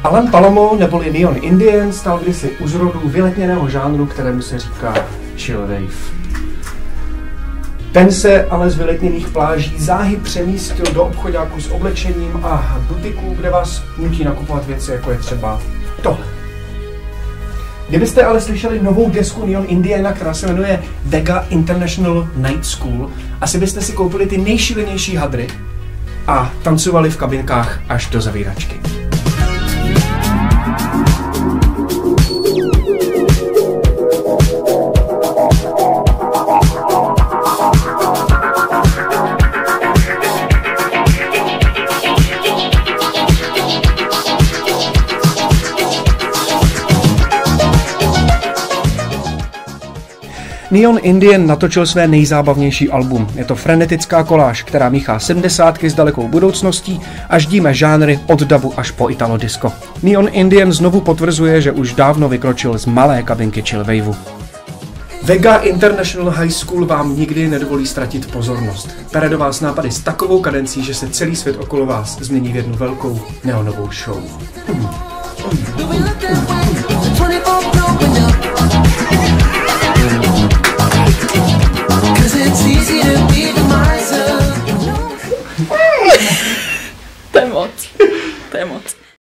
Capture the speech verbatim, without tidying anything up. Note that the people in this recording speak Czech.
Alan Palomo neboli Neon Indian stal kdysi u zrodu vyletněného žánru, kterému se říká chillwave. Ten se ale z vyletněných pláží záhy přemístil do obchodáků s oblečením a butiků, kde vás nutí nakupovat věci, jako je třeba tohle. Kdybyste ale slyšeli novou desku Neon Indiana, která se jmenuje Vega International Night School, asi byste si koupili ty nejšílenější hadry a tancovali v kabinkách až do zavíračky. Neon Indian natočil své nejzábavnější album. Je to frenetická koláž, která míchá sedmdesátky s dalekou budoucností a ždíme žánry od dabu až po italo disco. Neon Indian znovu potvrzuje, že už dávno vykročil z malé kabinky chillwaveu. Vega International High School vám nikdy nedovolí ztratit pozornost. Pere do vás nápady s takovou kadencí, že se celý svět okolo vás změní v jednu velkou neonovou show. Hmm. Hmm. Hmm. Hmm.